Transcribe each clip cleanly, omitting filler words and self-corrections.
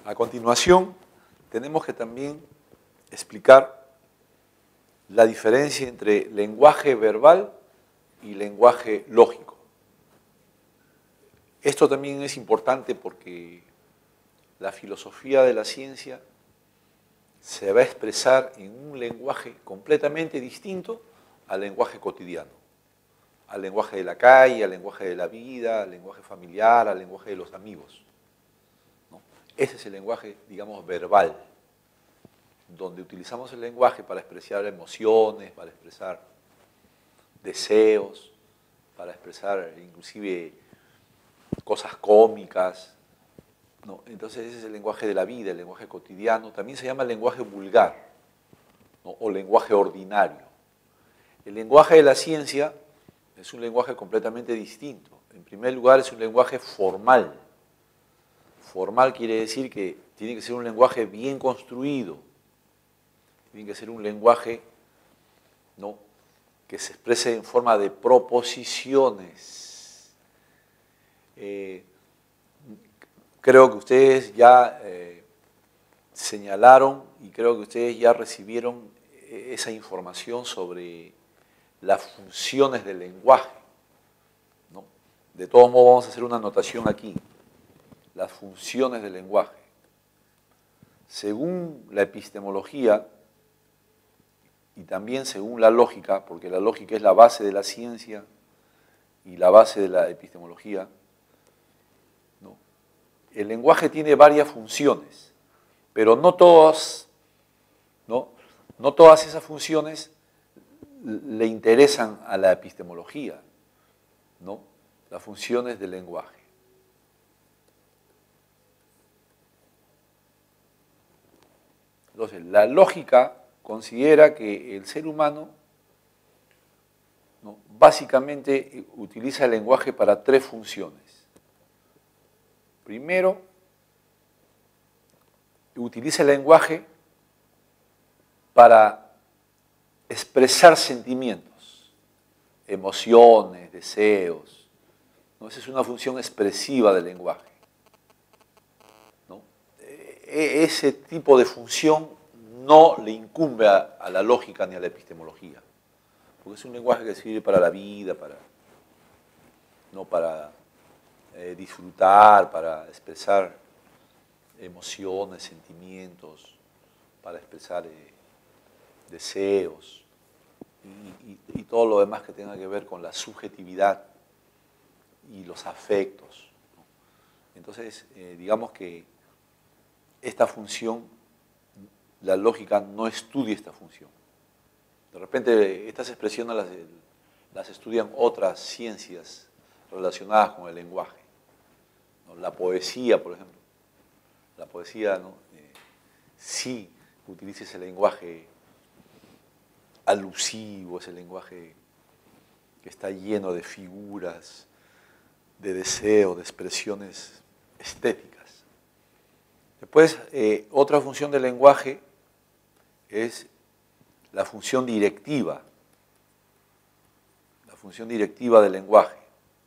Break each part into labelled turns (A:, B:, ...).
A: A continuación, tenemos que también explicar la diferencia entre lenguaje verbal y lenguaje lógico. Esto también es importante porque la filosofía de la ciencia se va a expresar en un lenguaje completamente distinto al lenguaje cotidiano, al lenguaje de la calle, al lenguaje de la vida, al lenguaje familiar, al lenguaje de los amigos, ¿no? Ese es el lenguaje, digamos, verbal, donde utilizamos el lenguaje para expresar emociones, para expresar deseos, para expresar inclusive cosas cómicas, ¿no? Entonces ese es el lenguaje de la vida, el lenguaje cotidiano. También se llama lenguaje vulgar, ¿no? O lenguaje ordinario. El lenguaje de la ciencia es un lenguaje completamente distinto. En primer lugar, es un lenguaje formal. Formal quiere decir que tiene que ser un lenguaje bien construido, tiene que ser un lenguaje, ¿no?, que se exprese en forma de proposiciones. Creo que ustedes ya señalaron y creo que ustedes ya recibieron esa información sobre las funciones del lenguaje, ¿no? De todos modos, vamos a hacer una anotación aquí. Las funciones del lenguaje. Según la epistemología y también según la lógica, porque la lógica es la base de la ciencia y la base de la epistemología, ¿no?, el lenguaje tiene varias funciones, pero no todas esas funciones le interesan a la epistemología, ¿no?, las funciones del lenguaje. Entonces, la lógica considera que el ser humano, ¿no?, básicamente utiliza el lenguaje para tres funciones. Primero, utiliza el lenguaje para expresar sentimientos, emociones, deseos, ¿no? Esa es una función expresiva del lenguaje, ¿no? Ese tipo de función no le incumbe a la lógica ni a la epistemología, porque es un lenguaje que sirve para la vida, para disfrutar, para expresar emociones, sentimientos, para expresar deseos y todo lo demás que tenga que ver con la subjetividad y los afectos, ¿no? Entonces, digamos que esta función, la lógica no estudia esta función. De repente estas expresiones las estudian otras ciencias relacionadas con el lenguaje, ¿no? La poesía, por ejemplo. La poesía, ¿no?, sí utiliza ese lenguaje alusivo, ese lenguaje que está lleno de figuras, de deseos, de expresiones estéticas. Después, otra función del lenguaje es la función directiva del lenguaje.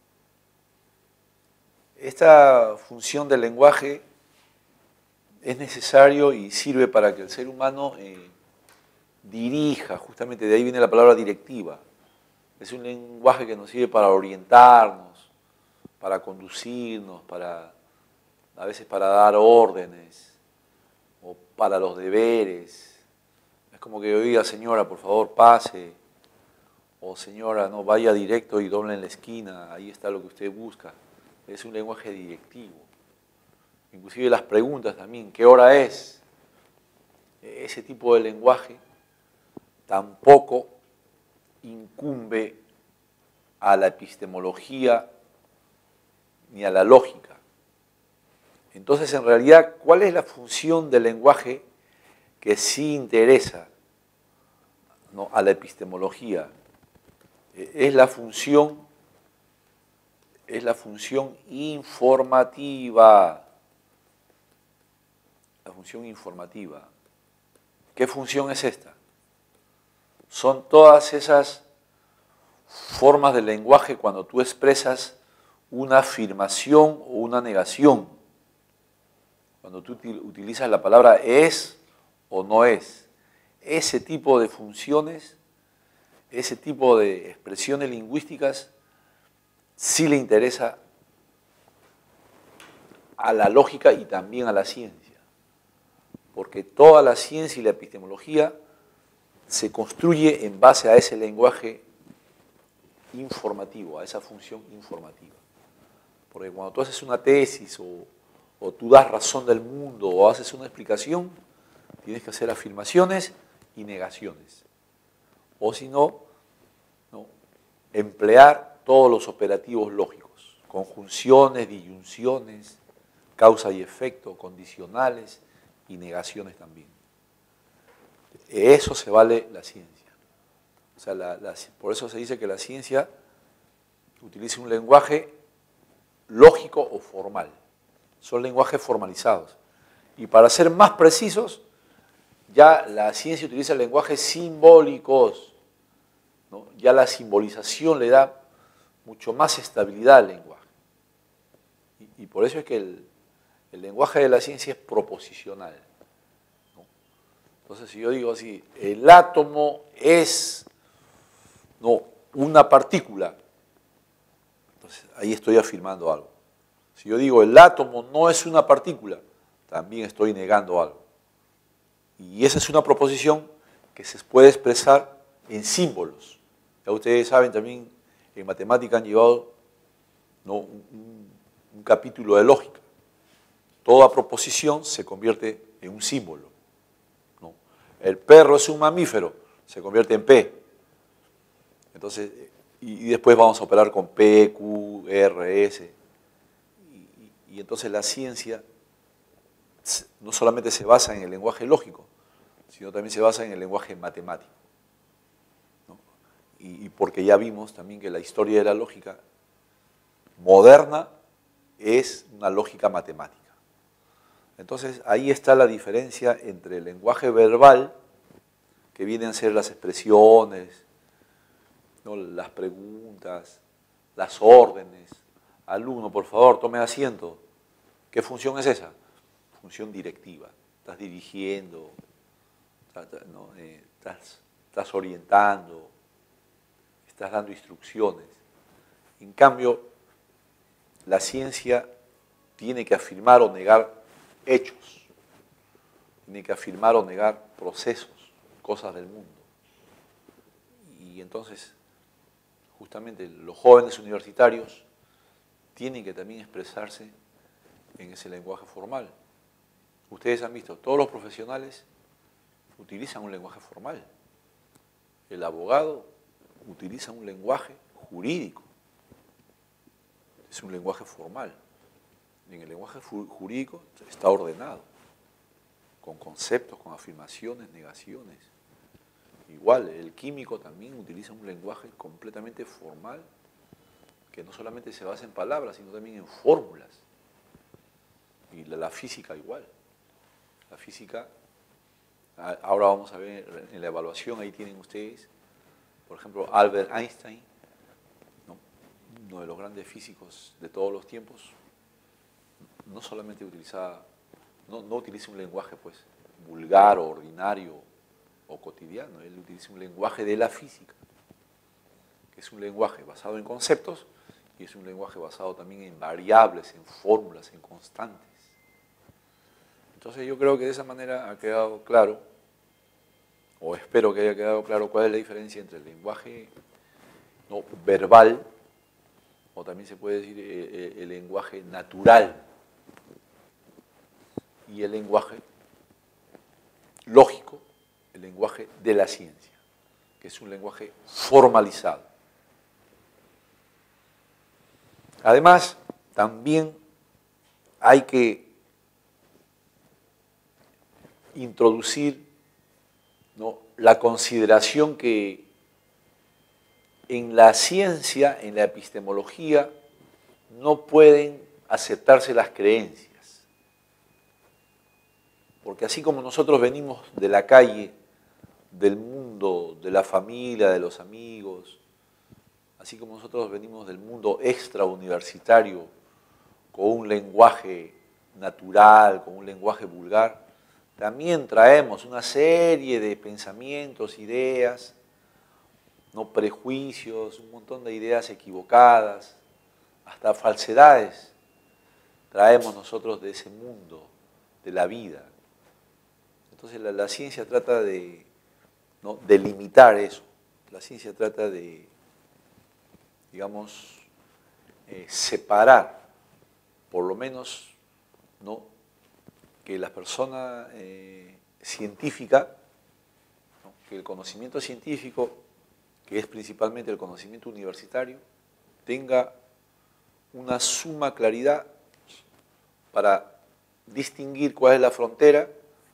A: Esta función del lenguaje es necesario y sirve para que el ser humano dirija, justamente de ahí viene la palabra directiva. Es un lenguaje que nos sirve para orientarnos, para conducirnos, a veces para dar órdenes o para los deberes. Es como que yo diga, señora, por favor, pase, o señora, no, vaya directo y doble en la esquina, ahí está lo que usted busca. Es un lenguaje directivo. Inclusive las preguntas también, ¿qué hora es? Ese tipo de lenguaje tampoco incumbe a la epistemología ni a la lógica. Entonces, en realidad, ¿cuál es la función del lenguaje que sí interesa, ¿no?, a la epistemología? Es la función informativa. La función informativa. ¿Qué función es esta? Son todas esas formas del lenguaje cuando tú expresas una afirmación o una negación. cuando tú utilizas la palabra es o no es. Ese tipo de funciones, ese tipo de expresiones lingüísticas, sí le interesa a la lógica y también a la ciencia. Porque toda la ciencia y la epistemología se construye en base a ese lenguaje informativo, a esa función informativa. Porque cuando tú haces una tesis o tú das razón del mundo o haces una explicación, tienes que hacer afirmaciones y negaciones. O si no, emplear todos los operativos lógicos, conjunciones, disyunciones, causa y efecto, condicionales y negaciones también. Eso se vale la ciencia. O sea, por eso se dice que la ciencia utiliza un lenguaje lógico o formal. Son lenguajes formalizados. Y para ser más precisos, ya la ciencia utiliza lenguajes simbólicos, ¿no? Ya la simbolización le da mucho más estabilidad al lenguaje. Y por eso es que el lenguaje de la ciencia es proposicional, ¿no? Entonces, si yo digo así, el átomo es una partícula, entonces ahí estoy afirmando algo. Si yo digo el átomo no es una partícula, también estoy negando algo. Y esa es una proposición que se puede expresar en símbolos. Ya ustedes saben también, en matemática han llevado un capítulo de lógica. Toda proposición se convierte en un símbolo, ¿no? El perro es un mamífero, se convierte en P. Entonces, y después vamos a operar con P, Q, R, S. Y entonces la ciencia no solamente se basa en el lenguaje lógico, sino también se basa en el lenguaje matemático, ¿no? Y porque ya vimos también que la historia de la lógica moderna es una lógica matemática. Entonces ahí está la diferencia entre el lenguaje verbal, que vienen a ser las expresiones, ¿no? Las preguntas, las órdenes. Alumno, por favor, tome asiento. ¿Qué función es esa? Función directiva. Estás dirigiendo, ¿no? Estás orientando, estás dando instrucciones. En cambio, la ciencia tiene que afirmar o negar hechos, tiene que afirmar o negar procesos, cosas del mundo. Y entonces, justamente los jóvenes universitarios tienen que también expresarse en ese lenguaje formal. Ustedes han visto, todos los profesionales utilizan un lenguaje formal. El abogado utiliza un lenguaje jurídico. Es un lenguaje formal. En el lenguaje jurídico está ordenado, con conceptos, con afirmaciones, negaciones. Igual, el químico también utiliza un lenguaje completamente formal, que no solamente se basa en palabras, sino también en fórmulas. Y la física igual. La física, ahora vamos a ver en la evaluación, ahí tienen ustedes, por ejemplo, Albert Einstein, ¿no? Uno de los grandes físicos de todos los tiempos, no solamente utiliza un lenguaje pues vulgar o ordinario o cotidiano, él utiliza un lenguaje de la física, que es un lenguaje basado en conceptos y es un lenguaje basado también en variables, en fórmulas, en constantes. Entonces yo creo que de esa manera ha quedado claro, o espero que haya quedado claro, cuál es la diferencia entre el lenguaje verbal, o también se puede decir el lenguaje natural, y el lenguaje lógico, el lenguaje de la ciencia, que es un lenguaje formalizado. Además, también hay que introducir, ¿no?, la consideración que en la ciencia, en la epistemología, no pueden aceptarse las creencias. Porque así como nosotros venimos de la calle, del mundo, de la familia, de los amigos, así como nosotros venimos del mundo extrauniversitario con un lenguaje natural, con un lenguaje vulgar, también traemos una serie de pensamientos, ideas, no prejuicios, un montón de ideas equivocadas, hasta falsedades traemos nosotros de ese mundo, de la vida. Entonces la ciencia trata de, ¿no?, delimitar eso. La ciencia trata de, digamos, separar, por lo menos, ¿no?, que la persona científica, ¿no?, que el conocimiento científico, que es principalmente el conocimiento universitario, tenga una suma claridad para distinguir cuál es la frontera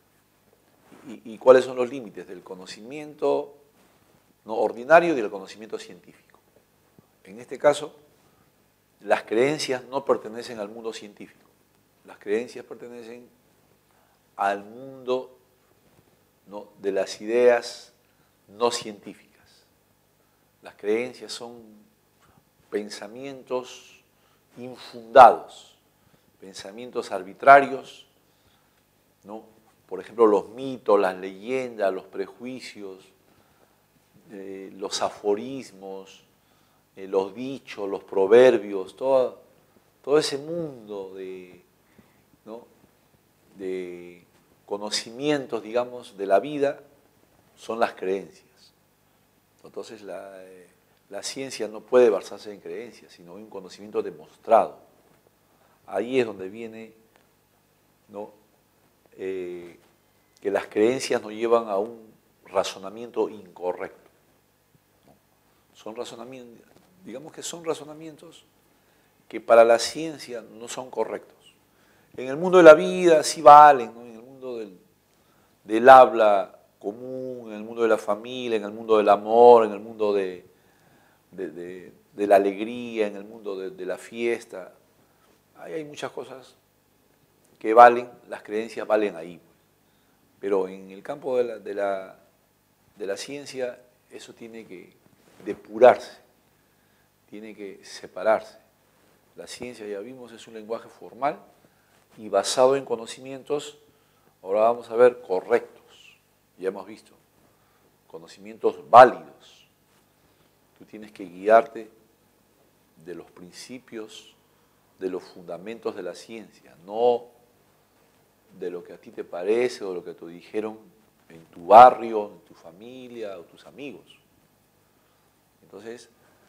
A: y cuáles son los límites del conocimiento no ordinario y del conocimiento científico. En este caso, las creencias no pertenecen al mundo científico, las creencias pertenecen al mundo, ¿no?, de las ideas no científicas. Las creencias son pensamientos infundados, pensamientos arbitrarios, ¿no? Por ejemplo, los mitos, las leyendas, los prejuicios, los aforismos, los dichos, los proverbios, todo ese mundo de, ¿no?, de conocimientos, digamos, de la vida, son las creencias. Entonces la ciencia no puede basarse en creencias, sino en un conocimiento demostrado. Ahí es donde viene, ¿no?, que las creencias nos llevan a un razonamiento incorrecto, ¿no? Son razonamientos, digamos que son razonamientos que para la ciencia no son correctos. En el mundo de la vida sí valen, ¿no?, en el mundo del habla común, en el mundo de la familia, en el mundo del amor, en el mundo de la alegría, en el mundo de la fiesta. Ahí hay muchas cosas que valen, las creencias valen ahí. Pero en el campo de la ciencia eso tiene que depurarse, tiene que separarse. La ciencia, ya vimos, es un lenguaje formal y basado en conocimientos, ahora vamos a ver, correctos. Ya hemos visto, conocimientos válidos. Tú tienes que guiarte de los principios, de los fundamentos de la ciencia, no de lo que a ti te parece o de lo que te dijeron en tu barrio, en tu familia o tus amigos. Entonces,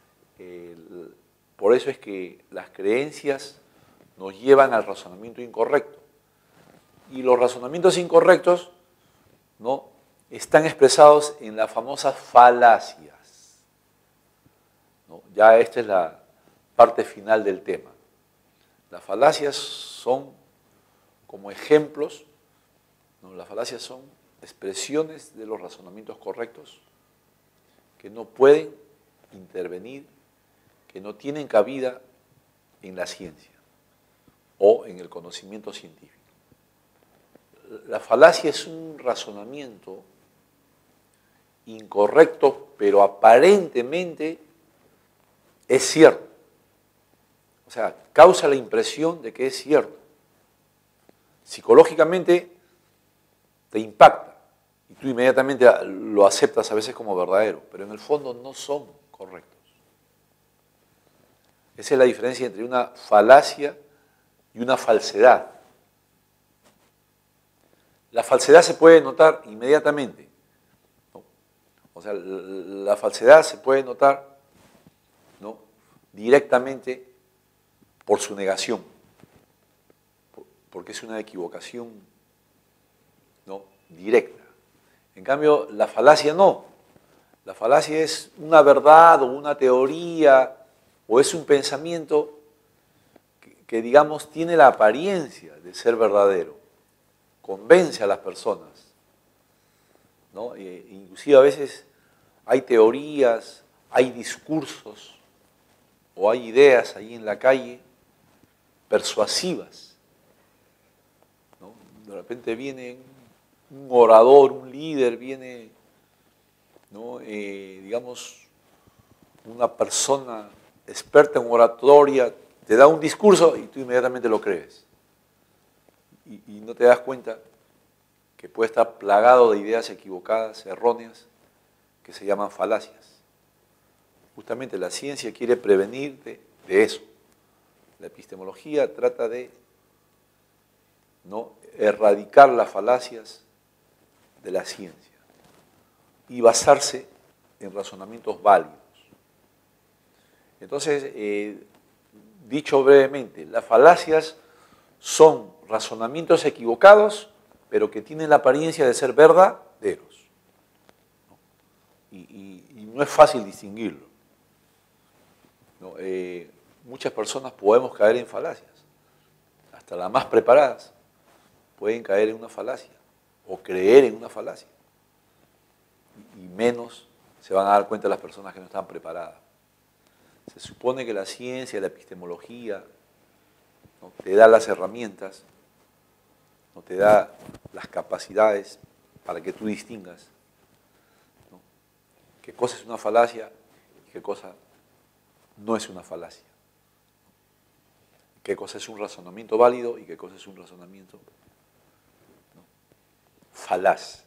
A: por eso es que las creencias nos llevan al razonamiento incorrecto. Y los razonamientos incorrectos, ¿no?, están expresados en las famosas falacias, ¿no? Ya esta es la parte final del tema. Las falacias son como ejemplos, ¿no? Las falacias son expresiones de los razonamientos correctos que no pueden intervenir, que no tienen cabida en la ciencia o en el conocimiento científico. La falacia es un razonamiento incorrecto, pero aparentemente es cierto. O sea, causa la impresión de que es cierto. Psicológicamente te impacta y tú inmediatamente lo aceptas a veces como verdadero, pero en el fondo no son correctos. Esa es la diferencia entre una falacia y una falsedad. La falsedad se puede notar inmediatamente, ¿no? O sea, la falsedad se puede notar, ¿no?, directamente por su negación, porque es una equivocación, ¿no?, directa. En cambio, la falacia no. La falacia es una verdad o una teoría o es un pensamiento que digamos, tiene la apariencia de ser verdadero. Convence a las personas, ¿no? Inclusive a veces hay teorías, hay discursos o hay ideas ahí en la calle persuasivas, ¿no? De repente viene un orador, un líder, viene, ¿no?, digamos, una persona experta en oratoria, te da un discurso y tú inmediatamente lo crees. y no te das cuenta que puede estar plagado de ideas equivocadas, erróneas, que se llaman falacias. Justamente la ciencia quiere prevenirte de eso. La epistemología trata de ¿no? erradicar las falacias de la ciencia y basarse en razonamientos válidos. Entonces, dicho brevemente, las falacias son razonamientos equivocados, pero que tienen la apariencia de ser verdaderos. Y no es fácil distinguirlo. ¿No? Muchas personas podemos caer en falacias, hasta las más preparadas pueden caer en una falacia o creer en una falacia. Y menos se van a dar cuenta las personas que no están preparadas. Se supone que la ciencia, la epistemología, ¿no? te da las herramientas, ¿no? te da las capacidades para que tú distingas, ¿no? qué cosa es una falacia y qué cosa no es una falacia. Qué cosa es un razonamiento válido y qué cosa es un razonamiento, ¿no? falaz.